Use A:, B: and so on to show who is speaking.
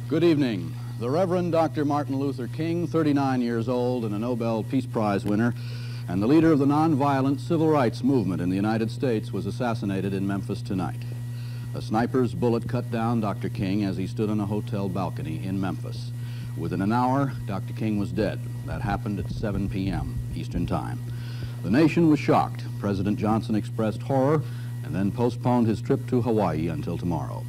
A: Good evening. The Reverend Dr. Martin Luther King, 39 years old and a Nobel Peace Prize winner, and the leader of the nonviolent civil rights movement in the United States, was assassinated in Memphis tonight. A sniper's bullet cut down Dr. King as he stood on a hotel balcony in Memphis. Within an hour, Dr. King was dead. That happened at 7 p.m. Eastern Time. The nation was shocked. President Johnson expressed horror and then postponed his trip to Hawaii until tomorrow.